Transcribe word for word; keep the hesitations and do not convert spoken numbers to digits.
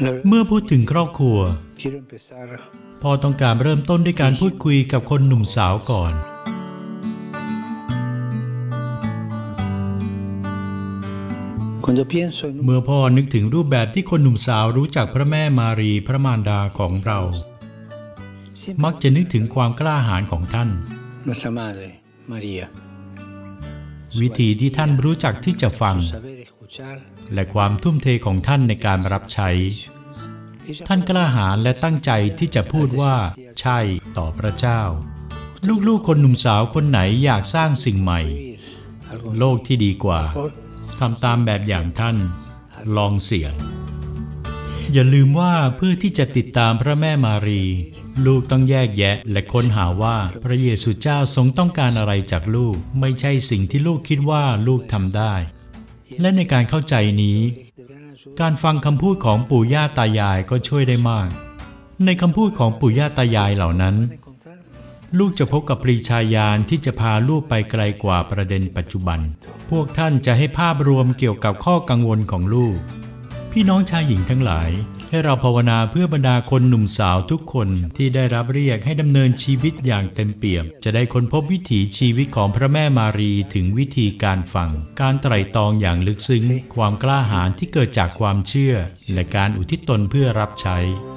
เมื่อพูดถึงครอบครัว quiero empezar พ่อต้องการเริ่มต้นด้วยการพูดคุยกับคนหนุ่มสาวก่อน cuando pienso en เมื่อพ่อนึกถึงรูปแบบที่คนหนุ่มสาวรู้จักพระแม่มารีพระมารดาของเรามักจะนึกถึงความกล้าหาญของท่าน nuestra madre María วิธีที่ท่านรู้จักที่จะฟัง saber escuchar และความทุ่มเทของท่านในการรับใช้ท่านกล้าหาญและตั้งใจที่จะพูดว่าใช่ต่อพระเจ้าลูกๆคนหนุ่มสาวคนไหนอยากสร้างสิ่งใหม่โลกที่ดีกว่าทำตามแบบอย่างท่านลองเสี่ยงอย่าลืมว่าเพื่อที่จะติดตามพระแม่มารีลูกต้องแยกแยะและค้นหาว่าพระเยซูเจ้าทรงต้องการอะไรจากลูกไม่ใช่สิ่งที่ลูกคิดว่าลูกทำได้และในการเข้าใจนี้การฟังคำพูดของปู่ย่าตายายก็ช่วยได้มากในคำพูดของปู่ย่าตายายเหล่านั้นลูกจะพบกับปรีชาญาณที่จะพาลูกไปไกลกว่าประเด็นปัจจุบันพวกท่านจะให้ภาพรวมเกี่ยวกับข้อกังวลของลูกพี่น้องชายหญิงทั้งหลายให้เราภาวนาเพื่อบรรดาคนหนุ่มสาวทุกคนที่ได้รับเรียกให้ดำเนินชีวิตอย่างเต็มเปี่ยมจะได้ค้นพบวิถีชีวิตของพระแม่มารีถึงวิธีการฟังการไตร่ตรองอย่างลึกซึ้งความกล้าหาญที่เกิดจากความเชื่อและการอุทิศตนเพื่อรับใช้